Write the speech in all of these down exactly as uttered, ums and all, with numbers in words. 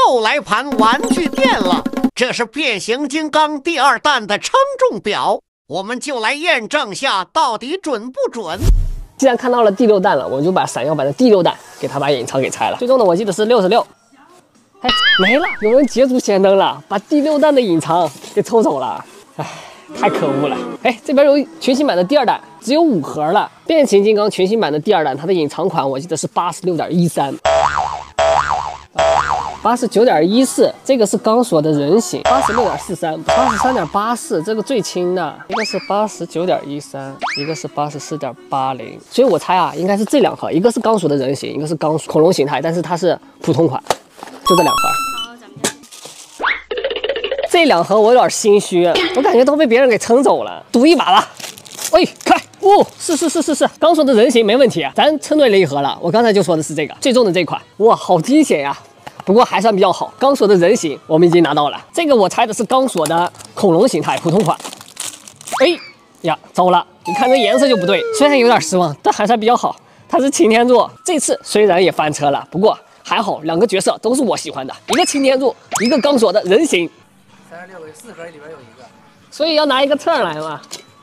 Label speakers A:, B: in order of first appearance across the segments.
A: 又来盘玩具店了。这是变形金刚第二弹的称重表，我们就来验证下到底准不准。
B: 既然看到了第六弹了，我就把闪耀版的第六弹给他把隐藏给拆了。最终呢，我记得是六十六。哎，没了，有人捷足先登了，把第六弹的隐藏给抽走了。哎。 太可恶了！哎，这边有全新版的第二弹，只有五盒了。变形金刚全新版的第二弹，它的隐藏款我记得是八十六点一三，八十九点一四，这个是钢索的人形，八十六点四三，八十三点八四，这个最轻的，一个是八十九点一三，一个是八十四点八零。所以我猜啊，应该是这两盒，一个是钢索的人形，一个是钢恐龙形态，但是它是普通款，就这两盒。 这两盒我有点心虚，我感觉都被别人给撑走了，赌一把吧。哎，开！哦，是是是是是，刚说的人形没问题，咱撑对了一盒了。我刚才就说的是这个最重的这款，哇，好惊险呀！不过还算比较好，钢索的人形我们已经拿到了。这个我猜的是钢索的恐龙形态普通款。哎呀，糟了！你看这颜色就不对，虽然有点失望，但还算比较好。它是擎天柱，这次虽然也翻车了，不过还好，两个角色都是我喜欢的，一个擎天柱，一个钢索的人形。
C: 三十六个，四盒里边有一个，
B: 所以要拿一个秤来嘛。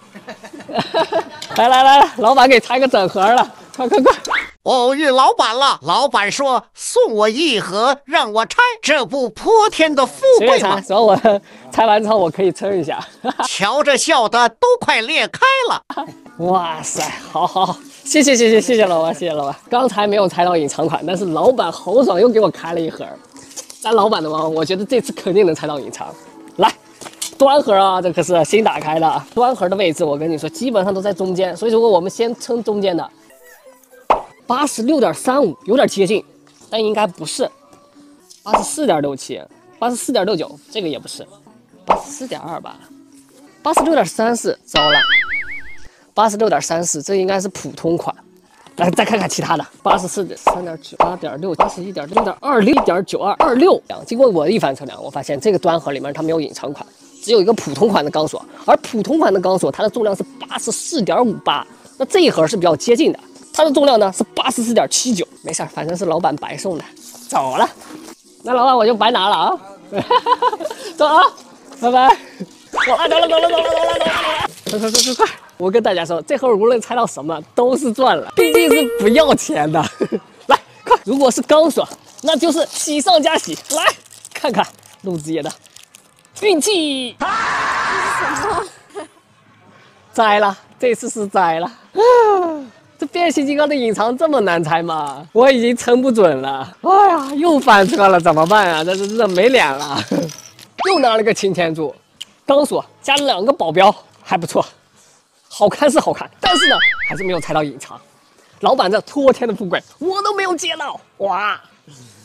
B: 来来来，老板给拆个整盒了，快快快！
A: 偶遇老板了，老板说送我一盒，让我拆，这不泼天的富贵吗？
B: 只要我拆完之后，我可以称一下。
A: 瞧着笑的都快裂开了。
B: 哇塞，好好好，谢谢谢谢谢谢老板，谢谢老板。刚才没有拆到隐藏款，但是老板豪爽又给我开了一盒。咱老板的嘛，我觉得这次肯定能拆到隐藏。 来，端盒啊，这可是新打开的。端盒的位置，我跟你说，基本上都在中间。所以如果我们先称中间的，八十六点三五，有点接近，但应该不是。八十四点六七，八十四点六九，这个也不是。八十四点二吧，八十六点三四，糟了。八十六点三四，这应该是普通款。来，再看看其他的，八十四点三点九，八点六，八十一点六点二六，一点九二二六。经过我一番测量，我发现这个端盒里面它没有隐藏款，只有一个普通款的钢索，而普通款的钢索它的重量是八十四点五八，那这一盒是比较接近的，它的重量呢是八十四点七九。没事，反正是老板白送的，走了。那老板我就白拿了啊，走啊，拜拜。走了走了走了走了走了走了走了，快快快快快！ 我跟大家说，这盒无论猜到什么都是赚了，毕竟是不要钱的。来，快！如果是钢索，那就是喜上加喜。来看看陆子野的运气，摘了，这次是摘了。啊，这变形金刚的隐藏这么难猜吗？我已经撑不准了。哎呀，又翻车了，怎么办啊？这这这没脸了。又拿了个擎天柱，钢索加了两个保镖，还不错。 好看是好看，但是呢，还是没有猜到隐藏。老板这托天的富贵，我都没有接到，哇！